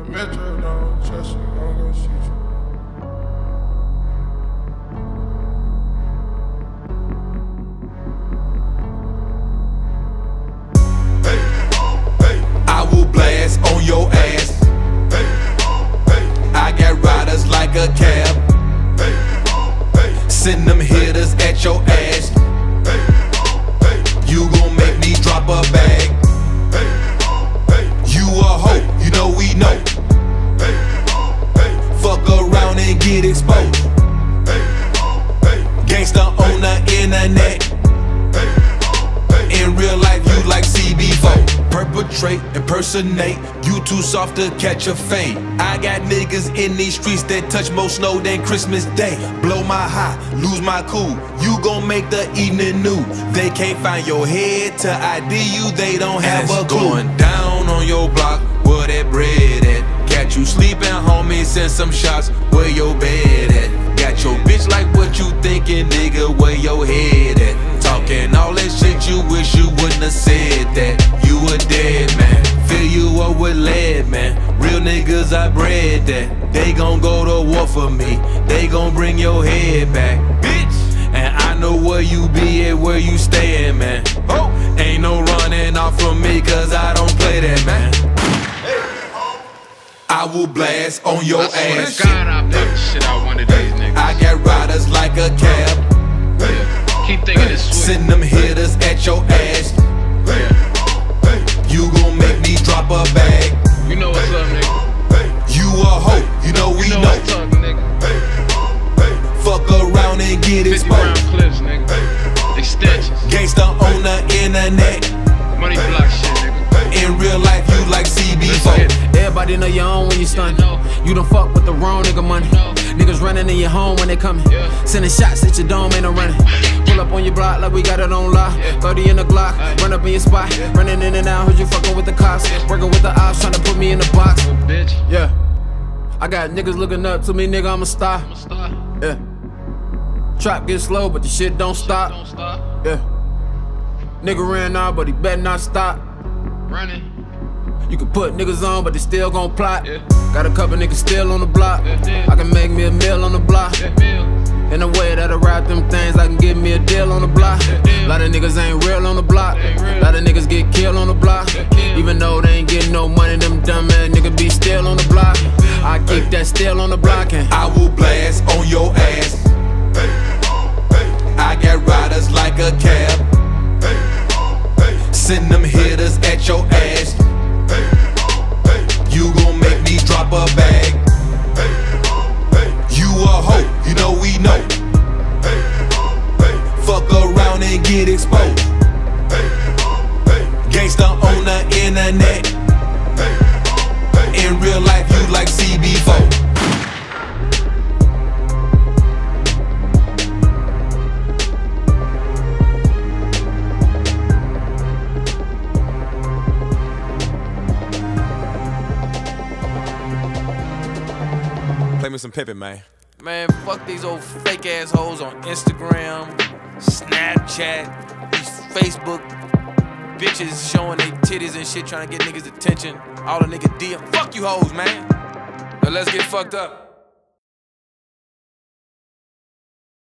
Metro don't trust you, I'm gonna shoot you. I will blast on your ass. I got riders like a cab. Send them hitters at your ass. You gon' make me drop a bag. You a hoe, you know we know. Fuck around and get exposed. Gangsta on the internet. In real life you like CB4. Perpetrate, impersonate, you too soft to catch a fade. I got niggas in these streets that touch more snow than Christmas Day. Blow my high, lose my cool, you gon' make the evening news. They can't find your head to ID you, they don't have a clue. Going down on your block, where that bread at? Got you sleeping, homie, send some shots, where your bed at? Got your bitch like what you thinking, nigga, where your head at? Talking all that shit you wish you wouldn't have said that. You a dead man, fill you up with lead, man. Real niggas I bred that. They gon' go to war for me, they gon' bring your head back, bitch. And I know where you be at, where you stayin', man. Oh, ain't no running off from me, cause I don't play that, man. I will blast on your ass. God, I put the shit out one of these niggas. I got riders like a cab. Keep thinking it's sweet. Send them hitters at your ass. You gon' make me drop a bag. You know what's up, nigga. You a hoe, you know we know. What's up, nigga. Fuck around and get 50 exposed. round clips, nigga. Extensions. Gangsta on the internet. Money block shit, nigga. In real life you like CB4. Everybody know you own when you stunning. You done fuck with the wrong nigga money. Niggas running in your home when they coming. Sending shots at your dome, ain't no running. Pull up on your block like we got it on lock. 30 in the Glock, run up in your spot. Running in and out, heard you fucking with the cops. Working with the ops, trying to put me in the box. Bitch. Yeah, I got niggas looking up to me, nigga, I'm a star. Yeah, trap get slow, but the shit don't stop. Yeah, nigga ran out, but he better not stop. Running. You can put niggas on, but they still gon' plot. Got a couple niggas still on the block. I can make me a meal on the block. In a way that I rap them things, I can get me a deal on the block. Lot of niggas ain't real on the block. Lot of niggas get killed on the block. Even though they ain't getting no money, them dumb ass niggas be still on the block. I keep that still on the block and I will blast on your ass. I got riders like a cab. Send them hitters at your ass. You gon' make me drop a bag. You a hoe, you know we know. Fuck around and get exposed. Gangsta on the internet. In real life you like CB4. Play me some Pippin, man. Man, fuck these old fake assholes on Instagram, Snapchat, these Facebook bitches showing their titties and shit, trying to get niggas' attention. All the nigga DM. Fuck you hoes, man. Now let's get fucked up.